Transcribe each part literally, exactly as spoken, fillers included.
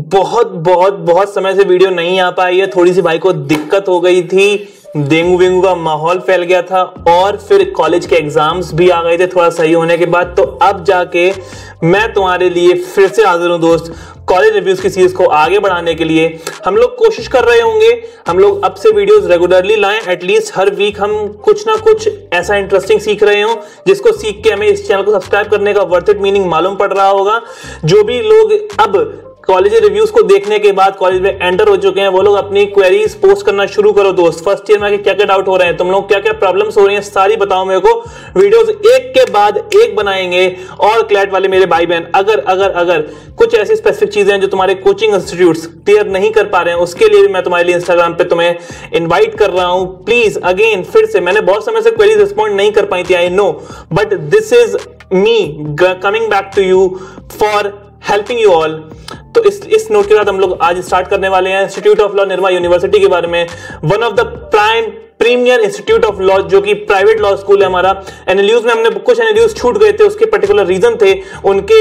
बहुत बहुत बहुत समय से वीडियो नहीं आ पाई है। थोड़ी सी भाई को दिक्कत हो गई थी, डेंगू वेंगू का माहौल फैल गया था और फिर कॉलेज के एग्जाम्स भी आ गए थे थोड़ा सही होने के बाद। तो अब जाके मैं तुम्हारे लिए फिर से हाजिर हूं दोस्त, कॉलेज रिव्यूज की सीरीज को आगे बढ़ाने के लिए। हम लोग कोशिश कर रहे होंगे, हम लोग अब से वीडियोस रेगुलरली लाएं, एटलीस्ट हर वीक हम कुछ ना कुछ ऐसा इंटरेस्टिंग सीख रहे हो जिसको सीख के हमें इस चैनल को सब्सक्राइब करने का वर्थ इट मीनिंग मालूम पड़ रहा होगा। जो भी लोग अब कॉलेज रिव्यूज को देखने के बाद कॉलेज में एंटर हो चुके हैं वो लोग अपनी क्वेरीज पोस्ट करना शुरू करो दोस्त। फर्स्ट ईयर में क्या क्या डाउट हो रहे हैं, तुम लोग क्या क्या प्रॉब्लम्स हो रही हैं, सारी बताओ मेरे को। वीडियोस एक के बाद एक बनाएंगे। और क्लैट वाले मेरे भाई बहन, अगर अगर अगर कुछ ऐसी स्पेसिफिक चीजें हैं जो तुम्हारे कोचिंग इंस्टीट्यूट्स क्लियर नहीं कर पा रहे हैं, उसके लिए भी मैं तुम्हारे लिए इंस्टाग्राम पे तुम्हें इन्वाइट कर रहा हूं। प्लीज अगेन फिर से, मैंने बहुत समय से क्वेरीज रिस्पॉन्ड नहीं कर पाई थी, I know, but this is me coming back to you for helping you all. तो इस इस नोट के साथ हम लोग आज स्टार्ट करने वाले हैं institute of law Nirma university के बारे में। One of the prime premier institute of law, जो कि प्राइवेट लॉ स्कूल है हमारा। एनएलयूज में हमने कुछ एनएलयूज छूट गए थे, उसके पर्टिकुलर रीजन थे, उनके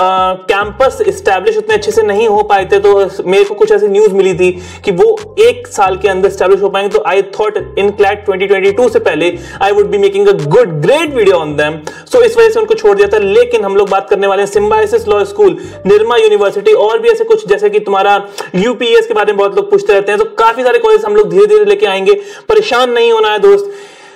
कैंपस एस्टैब्लिश उतने अच्छे से नहीं हो पाए थे। तो मेरे को कुछ ऐसी न्यूज मिली थी कि वो एक साल के अंदर एस्टैब्लिश हो पाएंगे। तो I thought in CLAT twenty twenty two से पहले I would be making a good great video on them. So इस वजह से उनको छोड़ दिया था। लेकिन हम लोग बात करने वाले हैं Symbiosis law school, Nirma university और भी ऐसे कुछ, जैसे कि तुम्हारा यूपीएस के बारे में बहुत लोग पूछते रहते हैं। तो काफी सारे कॉलेज हम लोग धीरे धीरे लेके आएंगे, परेशान नहीं होना है दोस्त।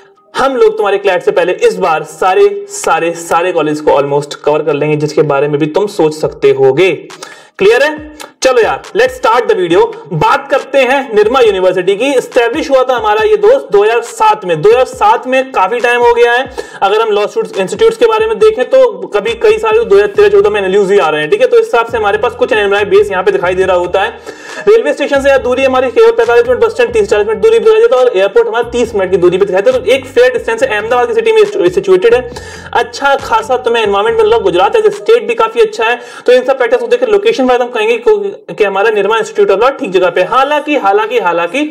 हम लोग तुम्हारे क्लैट से पहले इस बार सारे सारे सारे कॉलेज को ऑलमोस्ट कवर कर लेंगे जिसके बारे में भी तुम सोच सकते होगे। क्लियर है? चलो यार, लेट्स स्टार्ट द वीडियो। बात करते हैं निर्मा यूनिवर्सिटी की। एस्टैब्लिश हुआ था हमारा ये दोस्त दो हज़ार सात में। दो हज़ार सात में काफी टाइम हो गया है। अगर हम लॉ इंस्टीट्यूट्स के बारे में देखें तो कभी कई सारे दो हज़ार तेरह चौदह में एनएलयूज ही आ रहे हैं, ठीक है। तो इस हिसाब से हमारे पास कुछ एनएमआई बेस यहाँ पे दिखाई दे रहा होता है। रेलवे स्टेशन से दूरी हमारी केवल पैंतालीस मिनट, बस स्टैंड तीस चालीस मिनट दूरी पर दिखाई देता है और एयरपोर्ट हमारा तीस मिनट की दूरी पर दिखाई देता है। तो एक फेयर डिस्टेंस है, अहमदाबाद की सिटी में सिचुएटेड है। अच्छा खासा तुम्हें एनवायरमेंट मिल रहा है। गुजरात एज स्टेट भी काफी अच्छा है। तो इन सब फैक्टर्स को देख लोकेशन वाइज हम कहेंगे कि हमारा निर्मा इंस्टीट्यूट ऑफ लॉ ठीक जगह पे। हालांकि हालांकि हालांकि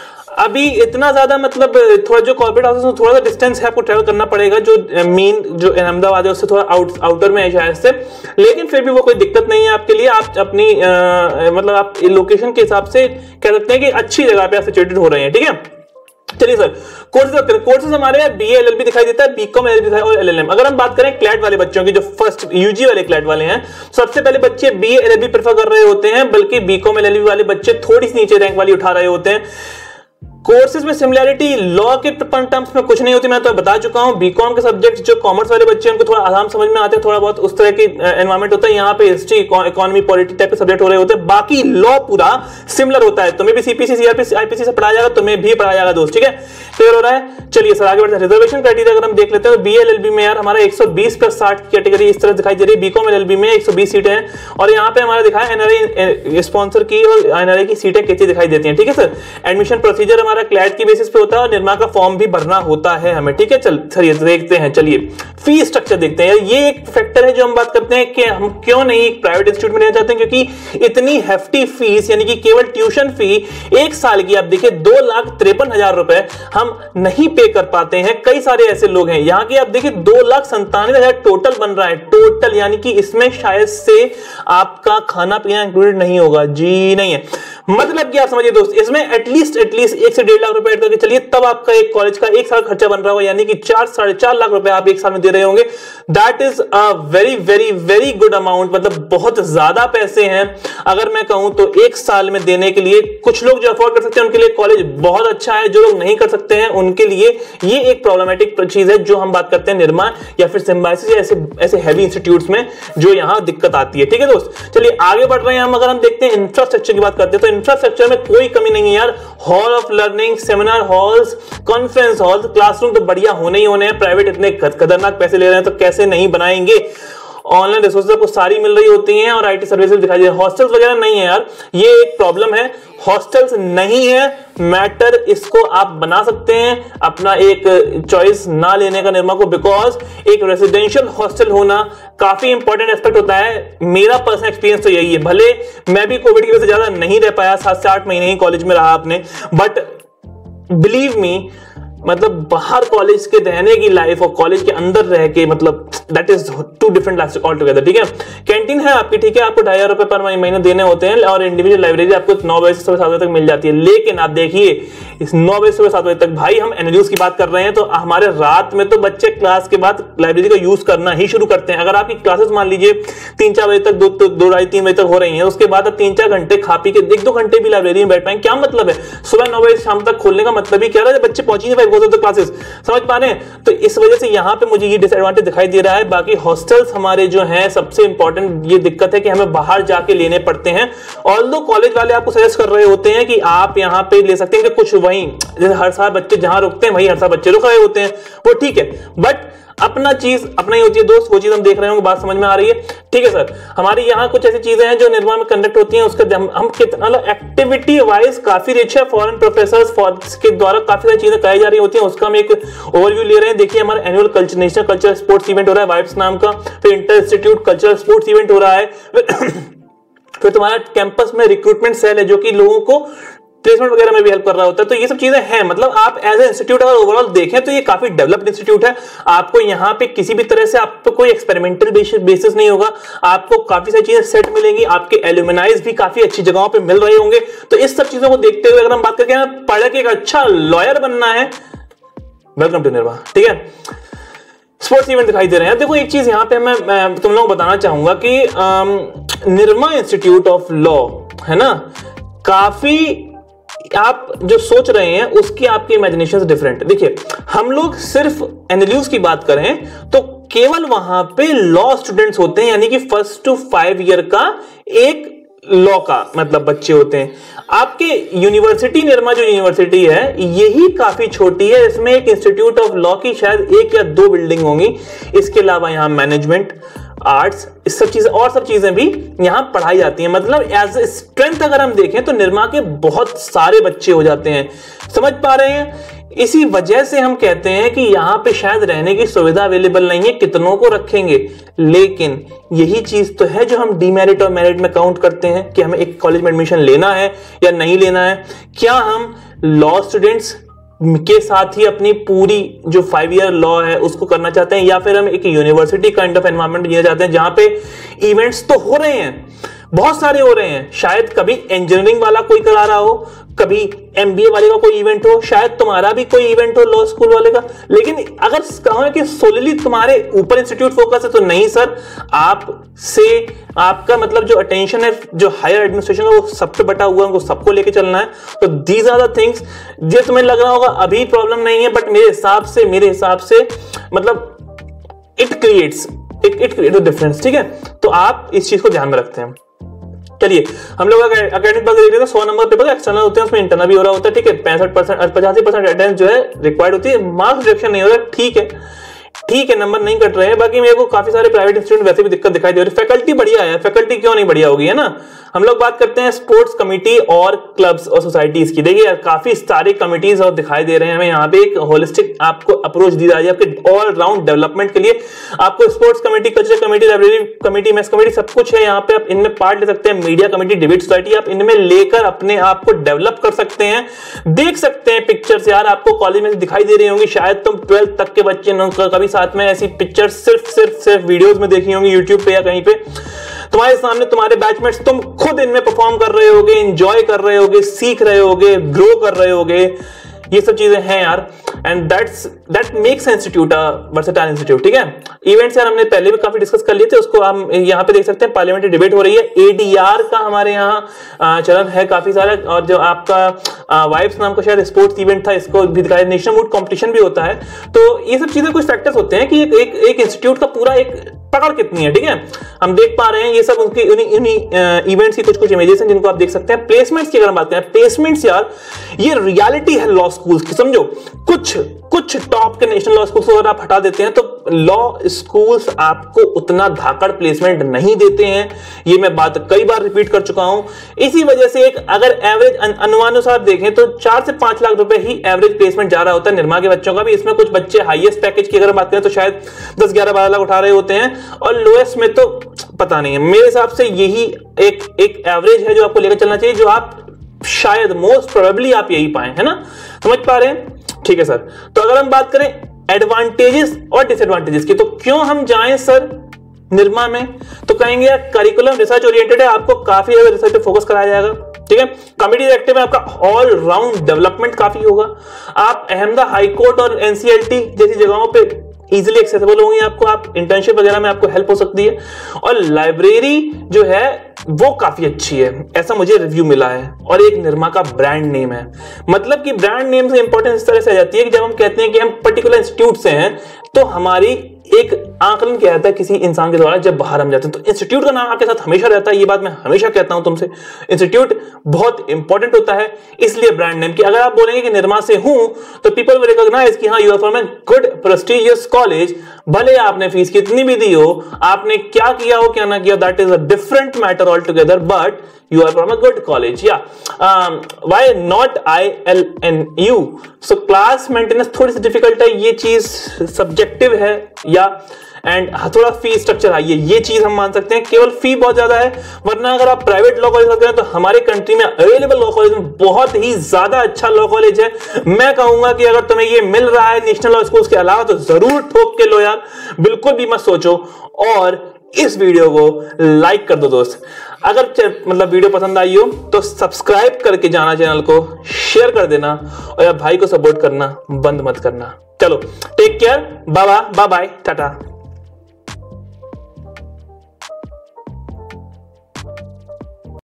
अभी इतना ज्यादा मतलब थोड़ा जो कॉर्पोरेट हाउसेस में थोड़ा सा डिस्टेंस है, आपको ट्रैवल करना पड़ेगा। जो मेन जो अहमदाबाद है उससे थोड़ा आउट आउटर में है शायद से, लेकिन फिर भी वो कोई दिक्कत नहीं है आपके लिए। आप अपनी आ, मतलब आप लोकेशन के हिसाब से कह सकते हैं कि अच्छी जगह पे आप सिचुएटेड हो रहे हैं, ठीक है। चलिए सर, कोर्सेज कोर्सेज हमारे बीए एलएलबी दिखाई देता है, बीकॉम एलएलबी दिखाई और एलएलएम। अगर हम बात करें क्लैट वाले बच्चों की, जो फर्स्ट यूजी वाले क्लैट वाले हैं, सबसे पहले बच्चे बीए एलएलबी प्रेफर कर रहे होते हैं, बल्कि बीकॉम एलएलबी वाले बच्चे थोड़ी सी नीचे रैंक वाली उठा रहे होते हैं। कोर्सेज में सिमिलैरिटी लॉ के टर्म्स में कुछ नहीं होती, मैं तो बता चुका हूं। बीकॉम के सब्जेक्ट जो कॉमर्स वाले बच्चे हैं उनको थोड़ा आराम समझ में आते हैं, थोड़ा बहुत उस तरह की एनवायरमेंट होता है। यहाँ पे हिस्ट्री, इकोनॉमी, पॉलिटी टाइप के सब्जेक्ट हो रहे होते हैं। बाकी लॉ पूरा सिमिलर होता है। तुम्हें भी सीपीसी सीआरपी आईपीसी से पढ़ाया जाएगा, तुम्हें भी पढ़ाया जाएगा दोस्त, ठीक है। क्लियर हो रहा है? चलिए सर आगे बढ़ते हैं। रिजर्वेशन क्राइटेरिया अगर हम देख लेते हैं तो बीए एलएलबी में यार हमारा एक सौ बीस प्लस साठ की कैटेगरी इस तरह दिखाई दे रही है। बीकॉम एलएलबी में एक सौ बीस सीटें हैं और यहाँ पे हमारा दिखाया एनआरआई स्पॉन्सर की और एनआरआई की सीटें कैसी दिखाई देती हैं, ठीक है सर। एडमिशन प्रोसीजर हमारा क्लैट की बेसिस पे होता है और निर्मा का फॉर्म भी भरना होता है हमें, ठीक है। चल चलिए देखते हैं। चलिए फी स्ट्रक्चर देखते हैं। ये एक फैक्टर है जो हम बात करते हैं कि हम क्यों नहीं एक प्राइवेट इंस्टीट्यूट में लेना चाहते हैं, क्योंकि इतनी हेफ्टी फीस, यानी कि केवल ट्यूशन फी एक साल की आप देखिए दो लाख तिरपन हजार रुपए हम नहीं पे कर पाते हैं। कई सारे ऐसे लोग हैं यहाँ की, आप देखिए दो लाख संतानवे हजार टोटल बन रहा है, टोटल, यानी कि इसमें शायद से आपका खाना पीना इंक्लूडेड नहीं होगा जी, नहीं है। मतलब कि आप समझिए दोस्त, इसमें एटलीस्ट एटलीस्ट एक से डेढ़ लाख रुपए ऐड करके चलिए, तब आपका एक कॉलेज का एक साल खर्चा बन रहा होगा, यानी कि चार साढ़े चार लाख रुपए आप एक साल में दे रहे होंगे। That is a very very very good amount, मतलब बहुत ज्यादा पैसे हैं। अगर मैं कहूं तो एक साल में देने के लिए कुछ लोग जो अफोर्ड कर सकते हैं उनके लिए कॉलेज बहुत अच्छा है, जो लोग नहीं कर सकते हैं उनके लिए ये एक प्रॉब्लमेटिक चीज है जो हम बात करते हैं निर्मा या फिर सिम्बायोसिस ऐसे ऐसे हैवी इंस्टीट्यूट्स में जो यहां दिक्कत आती है, ठीक है दोस्त। चलिए आगे बढ़ रहे हैं हम। अगर हम देखते हैं इंफ्रास्ट्रक्चर की बात करते हैं तो इंफ्रास्ट्रक्चर में कोई कमी नहीं है यार। Hall of learning, seminar halls, conference hall, classroom तो बढ़िया होने ही होने हैं। प्राइवेट इतने खतरनाक पैसे ले रहे हैं तो कैसे नहीं बनाएंगे। ऑनलाइन रिसोर्सेज आपको सारी मिल रही होती हैं और आईटी सर्विसेज दिखाई दे रही है। हॉस्टल्स वगैरह नहीं है यार, ये एक प्रॉब्लम है। हॉस्टल्स नहीं है मैटर, इसको आप बना सकते हैं अपना एक चॉइस ना लेने का निर्मा को, बिकॉज एक रेजिडेंशियल हॉस्टल होना काफी इंपॉर्टेंट एस्पेक्ट होता है। मेरा पर्सनल एक्सपीरियंस तो यही है। भले मैं भी कोविड की वजह से ज्यादा नहीं रह पाया, सात से आठ महीने ही कॉलेज में रहा आपने, बट बिलीव मी मतलब बाहर कॉलेज के रहने की लाइफ और कॉलेज के अंदर रह के, मतलब that is too different life altogether. ठीक है, कैंटीन है आपकी, ठीक है, आपको ढाई हजार रुपए पर महीने देने होते हैं और इंडिविजुअल लाइब्रेरी आपको नौ बजे से सुबह सात बजे तक मिल जाती है। लेकिन आप देखिए इस नौ बजे सुबह सात बजे तक, भाई हम एनएलयूज की बात कर रहे हैं तो हमारे रात में तो बच्चे क्लास के बाद लाइब्रेरी का यूज करना ही शुरू करते हैं। अगर आपकी क्लासेस मान लीजिए तीन चार बजे तक, दो दो ढाई तीन बजे तक हो रही है, उसके बाद आप तीन चार घंटे खा पी के एक दो घंटे भी लाइब्रेरी में बैठ पाएंगे, क्या मतलब है? सुबह नौ बजे शाम तक खोलने का मतलब ही क्या रहा है? बच्चे पहुंच ही नहीं पाए क्लासेस, समझ पा रहे हैं? तो इस वजह से यहां पे मुझे ये डिसएडवांटेज दिखाई दे रहा है। बाकी हॉस्टल्स हमारे जो हैं, सबसे इंपॉर्टेंट ये दिक्कत है कि हमें बाहर जाके लेने पड़ते हैं। ऑल्दो कॉलेज वाले आपको सजेस्ट कर रहे होते हैं कि आप यहां पे ले सकते हैं कि कुछ वहीं, जैसे हर साल बच्चे जहां रुकते हैं वहीं हर साल बच्चे रुक रहे होते हैं, वो ठीक है, बट अपना चीज अपना ही होती है दोस्त, वो चीज हम देख रहे होंगे, बात समझ में आ रही है? ठीक है सर, हमारी यहाँ कुछ ऐसी चीजें हैं जो निर्मा में कंडक्ट होती हैं, उसके हम, हम कितना एक्टिविटी वाइज काफी रिच है, फॉरेन प्रोफेसर्स के द्वारा काफी सारी चीजें कराई जा रही होती हैं, उसका हम एक ओवरव्यू ले रहे हैं। देखिए हमारा annual culture national cultural sports event हो रहा है वाइब्स नाम का, फिर inter institute cultural sports event हो रहा है, फिर तुम्हारा कैंपस में रिक्रूटमेंट सेल है जो कि लोगों को प्लेसमेंट वगैरह में भी हेल्प कर रहा होता है। तो ये सब चीजें हैं, मतलब आप एज ए इंस्टीट्यूट अगर ओवरऑल देखें तो ये काफी डेवलप्ड इंस्टीट्यूट है। आपको यहाँ पे किसी भी तरह से आपको कोई एक्सपेरिमेंटल बेसिस नहीं होगा, आपको काफी सारी चीजें सेट मिलेंगी, आपके एल्यूमिनाइज भी काफी अच्छी जगहों पे मिल रहे होंगे। तो इस सब चीजों को देखते हुए अगर हम बात करके पढ़ के एक अच्छा लॉयर बनना है, वेलकम टू निर्मा। ठीक है, स्पोर्ट्स इवेंट दिखाई दे रहे हैं। देखो एक चीज यहाँ पे मैं, मैं तुम लोगों को बताना चाहूंगा कि निर्मा इंस्टीट्यूट ऑफ लॉ है ना, काफी आप जो सोच रहे हैं उसकी आपकी इमेजिनेशन डिफरेंट। देखिए हम लोग सिर्फ एनएलयूज की बात करें तो केवल वहां पे लॉ स्टूडेंट्स होते हैं, यानी कि फर्स्ट टू फाइव ईयर का एक लॉ का मतलब बच्चे होते हैं। आपके यूनिवर्सिटी निर्मा जो यूनिवर्सिटी है यही काफी छोटी है, इसमें एक इंस्टीट्यूट ऑफ लॉ की शायद एक या दो बिल्डिंग होंगी, इसके अलावा यहां मैनेजमेंट, आर्ट्स, इस सब चीजें और सब चीजें भी यहां पढ़ाई जाती हैं। मतलब एज ए स्ट्रेंथ अगर हम देखें तो निर्मा के बहुत सारे बच्चे हो जाते हैं, समझ पा रहे हैं? इसी वजह से हम कहते हैं कि यहां पे शायद रहने की सुविधा अवेलेबल नहीं है, कितनों को रखेंगे। लेकिन यही चीज तो है जो हम डीमेरिट और मेरिट में काउंट करते हैं कि हमें एक कॉलेज में एडमिशन लेना है या नहीं लेना है। क्या हम लॉ स्टूडेंट्स के साथ ही अपनी पूरी जो फाइव ईयर लॉ है उसको करना चाहते हैं, या फिर हम एक यूनिवर्सिटी काइंड ऑफ एनवायरनमेंट जीना चाहते हैं जहां पे इवेंट्स तो हो रहे हैं, बहुत सारे हो रहे हैं, शायद कभी इंजीनियरिंग वाला कोई करा रहा हो, कभी एमबीए वाले का कोई इवेंट हो, शायद तुम्हारा भी कोई इवेंट हो लॉ स्कूल वाले का। लेकिन अगर कहो कि सोलली तुम्हारे ऊपर इंस्टीट्यूट फोकस है तो नहीं सर, आप से आपका मतलब जो अटेंशन है, जो हायर एडमिनिस्ट्रेशन है वो सब पे बटा हुआ है, उनको सबको लेके चलना है। तो दीज आर द थिंग्स जो तुम्हें लग रहा होगा अभी प्रॉब्लम नहीं है, बट मेरे हिसाब से मेरे हिसाब से मतलब it creates it creates difference. ठीक है, तो आप इस चीज को ध्यान में रखते हैं। चलिए हम लोग अकेडमिक बात देख रहे हैं, सौ नंबर पेपर एक्सटर्नल होते हैं, उसमें इंटरनल भी हो रहा होता है। ठीक है, पैंसठ परसेंट पचासी परसेंट अटेंडेंस जो है रिक्वायर्ड होती है, मार्क्स रिडक्शन नहीं हो रहा, ठीक है ठीक है, नंबर नहीं कट रहे हैं। बाकी मेरे को काफी सारे प्राइवेट इंस्टीट्यूट वैसे भी दिक्कत दिखाई दे रही है। फैकल्टी बढ़िया है, फैकल्टी क्यों नहीं बढ़िया होगी, है ना? हम लोग बात करते हैं स्पोर्ट्स कमिटी और क्लब्स और सोसाइटीज की। देखिए काफी सारी कमिटीज और दिखाई दे रहे हैं हमें यहाँ पे, एक होलिस्टिक आपको अप्रोच दी जा रही है आपके ऑल राउंड डेवलपमेंट के लिए। आपको sports committee, cultural committee, library committee, maths committee सब कुछ है यहाँ पे, आप इनमें पार्ट ले सकते हैं। मीडिया कमेटी, डिबेट सोसाइटी, आप इनमें लेकर अपने आप को डेवलप कर सकते हैं। देख सकते हैं पिक्चर्स यार, आपको कॉलेज में दिखाई दे रही होंगी, शायद तुम ट्वेल्थ तक के बच्चे कभी साथ में ऐसी पिक्चर्स सिर्फ सिर्फ सिर्फ वीडियोस में देखी होंगी यूट्यूब पे या कहीं पे। तुम्हारे सामने तुम्हारे बैचमेट्स, तुम खुद इनमें परफॉर्म कर रहे होगे, एंजॉय कर रहे होगे, सीख रहे होगे, ग्रो कर रहे होगे, ये सब चीजें हैं यार। And that's that makes institute a versatile institute. ठीक है, इवेंट्स यार हमने पहले भी काफी डिस्कस कर लिए थे, उसको हम यहाँ पे देख सकते हैं। पार्लियामेंट्री डिबेट हो रही है, एडीआर का हमारे यहाँ चलन है काफी सारा, और जो आपका वाइब्स नाम का शायद स्पोर्ट्स इवेंट था, इसको भी दिखाया। नेशनल मूड कॉम्पिटिशन भी होता है। तो ये सब चीजें कुछ फैक्टर्स होते हैं कि एक एक इंस्टीट्यूट का पूरा एक पकड़ कितनी है। ठीक है, हम देख पा रहे हैं ये सब उनकी इवेंट्स की कुछ कुछ इमेजेस हैं जिनको आप देख सकते हैं। प्लेसमेंट्स की अगर हम बात करें, प्लेसमेंट्स यार ये रियलिटी है लॉ स्कूल्स की, समझो। कुछ कुछ टॉप के नेशनल लॉ स्कूल्स अगर आप हटा देते हैं तो लॉ स्कूल्स आपको उतना धाकड़ प्लेसमेंट नहीं देते हैं, ये मैं बात कई बार रिपीट कर चुका हूं। इसी वजह से एक अगर एवरेज अनुमानुसार देखें तो चार से पांच लाख रुपए ही एवरेज प्लेसमेंट जा रहा होता है निर्मा के बच्चों का भी। इसमें कुछ बच्चे हाईएस्ट पैकेज की अगर बात करें तो शायद दस ग्यारह बारह लाख उठा रहे होते हैं, और लोएस्ट में तो पता नहीं है। मेरे हिसाब से यही एक एक एवरेज है जो आपको लेकर चलना चाहिए, जो आप शायद मोस्ट प्रोबेबली आप यही पाए, है ना? समझ पा रहे हैं? ठीक है सर, तो अगर हम बात करें एडवांटेजेस और डिसएडवांटेजेस की, तो क्यों हम जाएं सर निरमा में, तो कहेंगे यार करिकुलम रिसर्च ओरिएंटेड है, आपको काफी ज्यादा रिसर्च पे फोकस कराया जाएगा, ठीक है। कमिटी एक्टिव में आपका ऑल राउंड डेवलपमेंट काफी होगा, आप अहमदा हाई कोर्ट और एनसीएलटी जैसी जगहों पे इजीली एक्सेसिबल होंगे आपको, आप इंटर्नशिप वगैरह में आपको हेल्प हो सकती है, और लाइब्रेरी जो है वो काफी अच्छी है, ऐसा मुझे रिव्यू मिला है, और एक निरमा का ब्रांड नेम है। मतलब कि ब्रांड नेम से इंपॉर्टेंस इस तरह से आ जाती है कि जब हम कहते हैं कि हम पर्टिकुलर इंस्टीट्यूट से हैं, तो हमारी एक आंकलन क्या रहता है किसी इंसान के द्वारा जब बाहर हम जाते हैं, तो इंस्टीट्यूट का नाम आपके साथ हमेशा रहता है, ये बात मैं हमेशा कहता हूं तुमसे, इंस्टीट्यूट बहुत इंपॉर्टेंट होता है। इसलिए ब्रांड नेम की अगर आप बोलेंगे कि निरमा से हूं, तो पीपल विल रिकॉग्नाइज कि हाँ you are from a good prestigious college, भले आपने फीस कितनी भी दी हो, आपने क्या किया हो क्या ना किया, that is a different matter altogether, but you are from a good college, yeah. um, why not I L N U? so class maintenance थोड़ी सी डिफिकल्ट है, ये चीज सब्जेक्टिव है, या एंड थोड़ा फी स्ट्रक्चर हाई है, ये चीज हम मान सकते हैं, केवल फी बहुत ज्यादा है। वरना अगर आप प्राइवेट लॉ कॉलेज करें तो हमारे कंट्री में अवेलेबल लॉ कॉलेज में बहुत ही ज्यादा अच्छा लॉ कॉलेज है। मैं कहूंगा कि अगर तुम्हें ये मिल रहा है नेशनल लॉ स्कूल के अलावा, तो जरूर ठोक के लो यार, बिल्कुल भी मत सोचो। और इस वीडियो को लाइक कर दो दोस्त, अगर मतलब वीडियो पसंद आई हो तो सब्सक्राइब करके जाना चैनल को, शेयर कर देना, और यार भाई को सपोर्ट करना बंद मत करना। चलो take care, bye bye, Tata.